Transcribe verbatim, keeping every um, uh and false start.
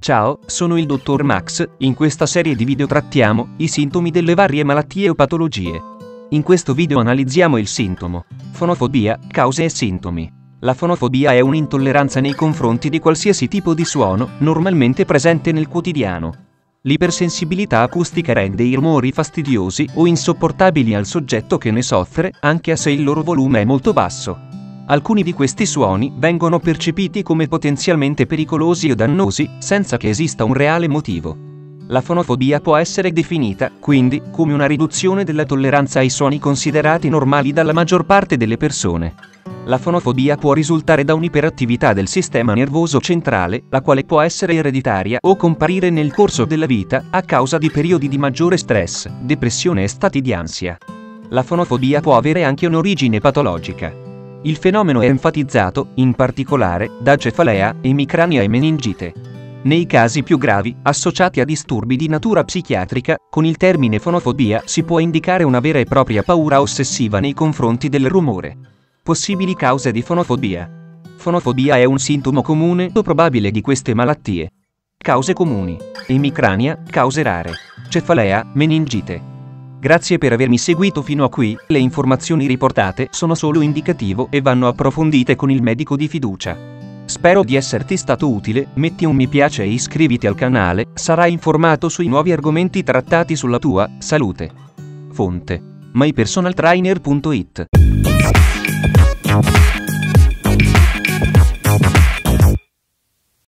Ciao, sono il dottor Max. In questa serie di video trattiamo i sintomi delle varie malattie o patologie. In questo video analizziamo il sintomo fonofobia, cause e sintomi. La fonofobia è un'intolleranza nei confronti di qualsiasi tipo di suono, normalmente presente nel quotidiano. L'ipersensibilità acustica rende i rumori fastidiosi o insopportabili al soggetto che ne soffre, anche se il loro volume è molto basso. Alcuni di questi suoni vengono percepiti come potenzialmente pericolosi o dannosi, senza che esista un reale motivo. La fonofobia può essere definita, quindi, come una riduzione della tolleranza ai suoni considerati normali dalla maggior parte delle persone. La fonofobia può risultare da un'iperattività del sistema nervoso centrale, la quale può essere ereditaria o comparire nel corso della vita, a causa di periodi di maggiore stress, depressione e stati di ansia. La fonofobia può avere anche un'origine patologica. Il fenomeno è enfatizzato, in particolare, da cefalea, emicrania e meningite. Nei casi più gravi, associati a disturbi di natura psichiatrica, con il termine fonofobia si può indicare una vera e propria paura ossessiva nei confronti del rumore. Possibili cause di fonofobia. Fonofobia è un sintomo comune o probabile di queste malattie. Cause comuni: emicrania, cause rare; cefalea, meningite. Grazie per avermi seguito fino a qui. Le informazioni riportate sono solo indicativo e vanno approfondite con il medico di fiducia. Spero di esserti stato utile. Metti un mi piace e iscriviti al canale, sarai informato sui nuovi argomenti trattati sulla tua salute. Fonte: my personal trainer punto it.